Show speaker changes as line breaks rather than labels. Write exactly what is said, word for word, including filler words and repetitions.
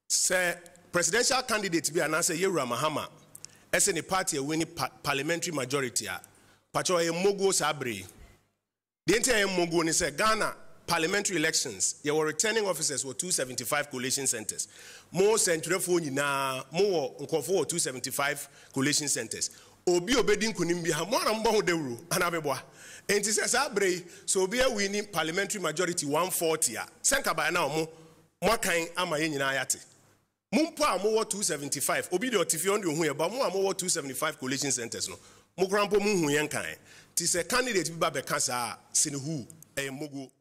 Say presidential candidate be announced Yewura Mahama as any party a winning pa parliamentary majority. Pacho e mogo sabre. The entire mogo ni say Ghana parliamentary elections. Your returning officers were two seventy-five collation centers. More central phone na more unconfort two seventy-five collation centers. Obi obedin kunimbi ha mo ambo dewru anabeboa. Enti say sabre so be a winning parliamentary majority one forty a. Senka ba na omo mo kan ama ye nyina ayate. Mumpo amowo two seventy-five obi de otifi on de hu e ba mo amowo two seventy-five collation centers no mo krampo mu hu yen kan ti se candidate bi ba be ka sa sene hu e mogo